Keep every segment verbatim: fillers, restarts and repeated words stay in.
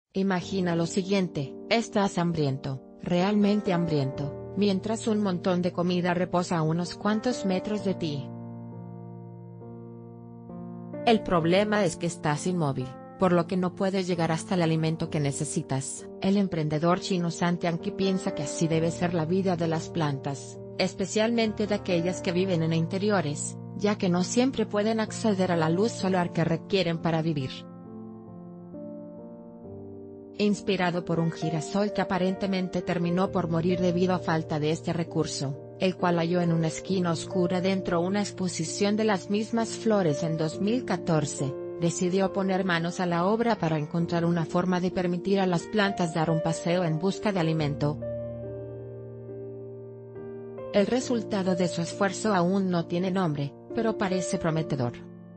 Imagina lo siguiente: estás hambriento, realmente hambriento, mientras un montón de comida reposa a unos cuantos metros de ti. El problema es que estás inmóvil, por lo que no puedes llegar hasta el alimento que necesitas. El emprendedor chino Sun Tianqi piensa que así debe ser la vida de las plantas, especialmente de aquellas que viven en interiores, ya que no siempre pueden acceder a la luz solar que requieren para vivir. Inspirado por un girasol que aparentemente terminó por morir debido a falta de este recurso, el cual halló en una esquina oscura dentro de una exposición de las mismas flores en dos mil catorce, decidió poner manos a la obra para encontrar una forma de permitir a las plantas dar un paseo en busca de alimento. El resultado de su esfuerzo aún no tiene nombre, pero parece prometedor.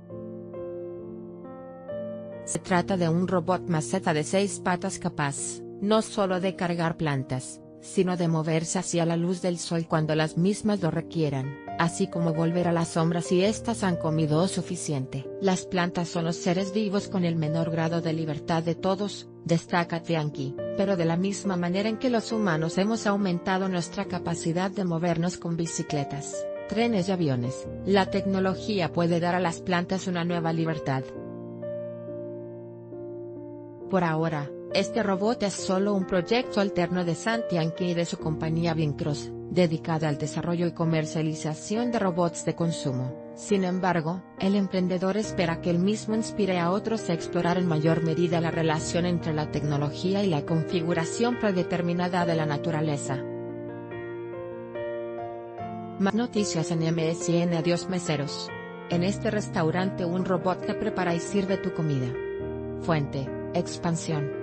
Se trata de un robot maceta de seis patas capaz, no solo de cargar plantas, sino de moverse hacia la luz del sol cuando las mismas lo requieran, así como volver a la sombra si éstas han comido suficiente. Las plantas son los seres vivos con el menor grado de libertad de todos, destaca Tianqi, pero de la misma manera en que los humanos hemos aumentado nuestra capacidad de movernos con bicicletas, trenes y aviones, la tecnología puede dar a las plantas una nueva libertad. Por ahora, este robot es solo un proyecto alterno de Sun Tianqi y de su compañía Vincross, dedicada al desarrollo y comercialización de robots de consumo. Sin embargo, el emprendedor espera que el mismo inspire a otros a explorar en mayor medida la relación entre la tecnología y la configuración predeterminada de la naturaleza. Más noticias en M S N. Adiós meseros. En este restaurante un robot te prepara y sirve tu comida. Fuente: Expansión.